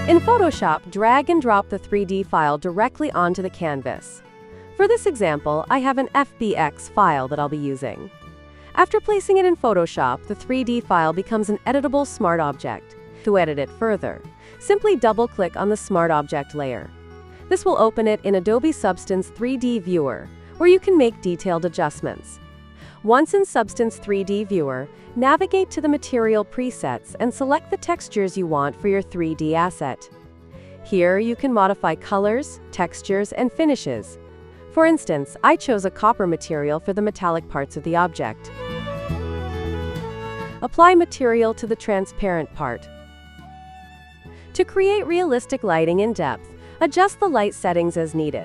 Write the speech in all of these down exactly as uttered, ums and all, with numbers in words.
In Photoshop, drag and drop the three D file directly onto the canvas. For this example, I have an F B X file that I'll be using. After placing it in Photoshop, the three D file becomes an editable smart object. To edit it further, simply double-click on the smart object layer. This will open it in Adobe Substance three D Viewer, where you can make detailed adjustments. Once in Substance three D Viewer, navigate to the Material presets and select the textures you want for your three D asset. Here, you can modify colors, textures, and finishes. For instance, I chose a copper material for the metallic parts of the object. Apply material to the transparent part. To create realistic lighting in depth, adjust the light settings as needed.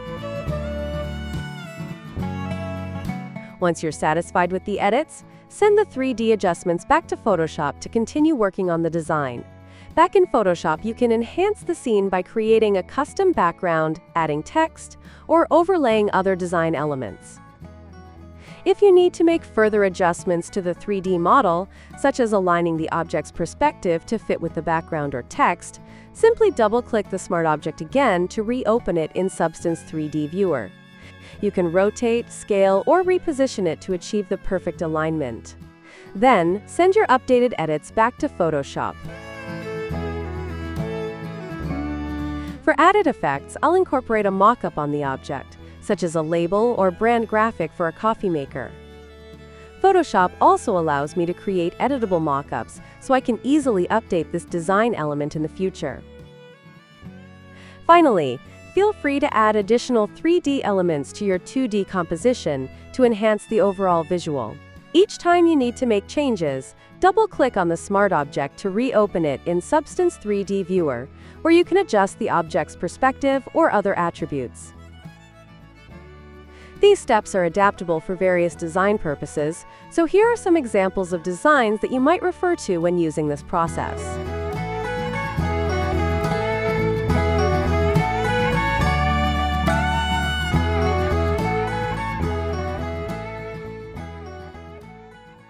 Once you're satisfied with the edits, send the three D adjustments back to Photoshop to continue working on the design. Back in Photoshop, you can enhance the scene by creating a custom background, adding text, or overlaying other design elements. If you need to make further adjustments to the three D model, such as aligning the object's perspective to fit with the background or text, simply double-click the smart object again to reopen it in Substance three D Viewer. You can rotate, scale, or reposition it to achieve the perfect alignment. Then, send your updated edits back to Photoshop. For added effects, I'll incorporate a mock-up on the object, such as a label or brand graphic for a coffee maker. Photoshop also allows me to create editable mock-ups, so I can easily update this design element in the future. Finally, feel free to add additional three D elements to your two D composition to enhance the overall visual. Each time you need to make changes, double-click on the smart object to reopen it in Substance three D Viewer, where you can adjust the object's perspective or other attributes. These steps are adaptable for various design purposes, so here are some examples of designs that you might refer to when using this process.